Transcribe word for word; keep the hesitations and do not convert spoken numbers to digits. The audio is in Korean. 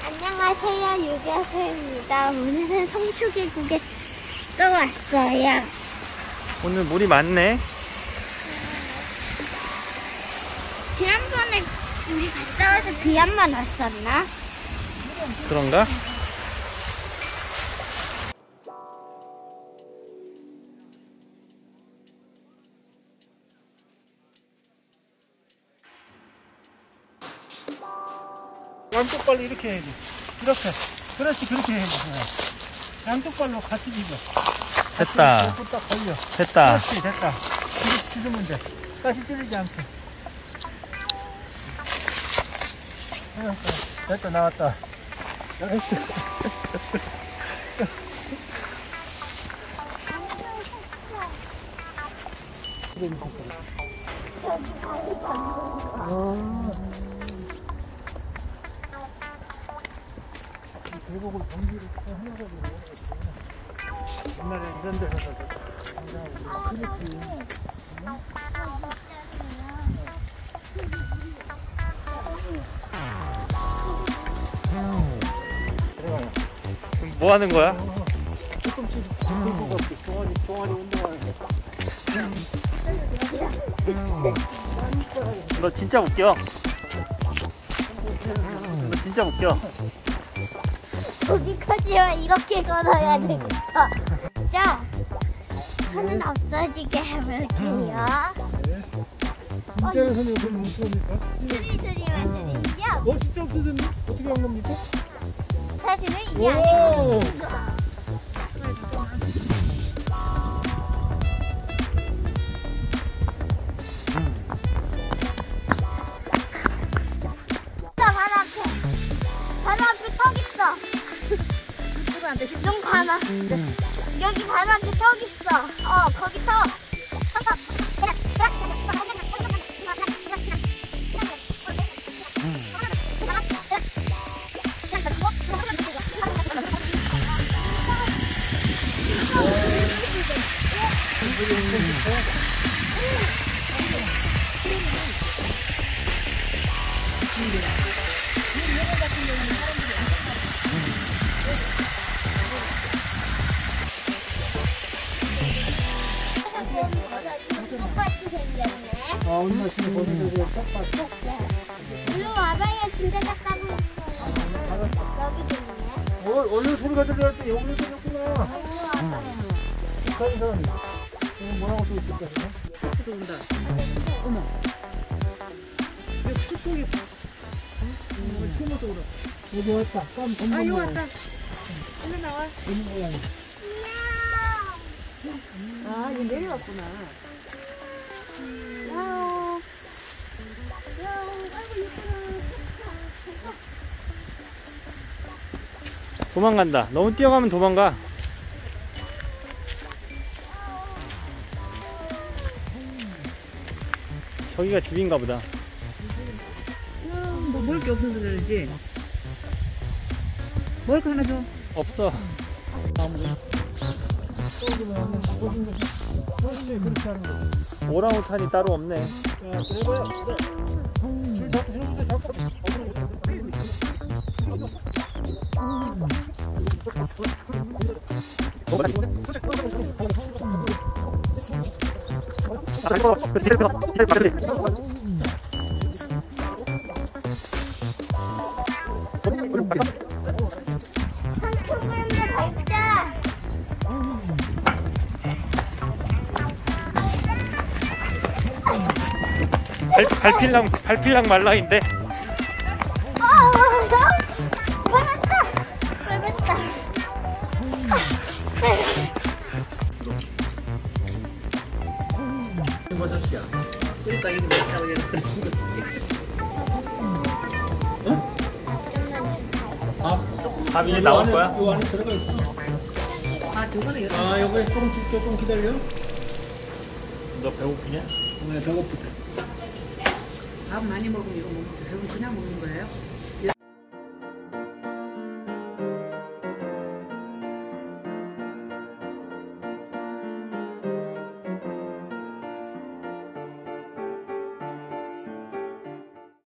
안녕하세요, 유교수입니다. 오늘은 성수계곡에 또 왔어요. 오늘 물이 많네. 지난번에 우리 갔다 와서 비 한 번 왔었나? 그런가? 양쪽 발로 이렇게 해야지. 이렇게. 그렇지, 그렇게 해야지. 양쪽 발로 같이 비벼. 됐다. 딱 걸려. 됐다. 그렇지, 됐다. 이렇게 찢으면 돼. 가시 찔리지 않게. 됐다, 나왔다. 나이스. 계곡을 정비를 해가지고 옛날에 이런 데서 그렇지. 뭐 하는 거야? 조금씩 계곡 없이 동아리 동아리 운동하는 거. 너 진짜 웃겨. 너 진짜 웃겨. 거기까지만 이렇게 걸어야 되겠다. 자, 손은 없어지게 해볼게요. 진짜로 손이 없으면 못 쏘니까? 수리수리만 수리죠? 어? 진짜 없어졌네? 어떻게 한 겁니까? 사실은 이게 아니고 바로 앞에 바로 앞에 턱 있어. 좀 가나. 여기 바로 앞에 턱 있어. 어, 거기 턱. 똑같이 생겼네. 아, 오늘 아침에 거기서 딱 봤어? 일로 와봐야 진짜 작다고 했어요. 여기도 있네. 어, 원래 소리가 들려갈 때 여기로 들렸구나. 북한선. 이거 뭐라고 써 있을까? 또 온다. 어머. 여기 수통이. 응? 숨어서 오라. 여기 왔다. 깜 건너. 아, 여기 왔다. 일로 나와. 있는 모양이. 아, 얘 내려왔구나. 야옹. 야옹. 아이고, 예쁘다. 도망간다. 너무 뛰어가면 도망가. 저기가 집인가 보다. 뭐 먹을 게 없어서 그러지. 먹을 거 하나 줘. 없어. 그렇지, 그렇게 하는 거. 오랑우탄이 따로 없네. 자, 그래봐요. 줄 잡고, 줄 잡고. 삼촌님들 밟자. 발, 발필랑, 발필랑 말라인데. 아, 밟았다. 밟았다. 버섯이야. 그러니까 이게 맵다고 얘는 그런 거지. 밥 이제 나올 거야? 요 안에 들어가 있어. 아, 저거는 아, 여보에 조금, 조금 기다려. 너 배고프냐? 오늘 배고프다. 밥 많이 먹으면 이거 먹으면 드셔.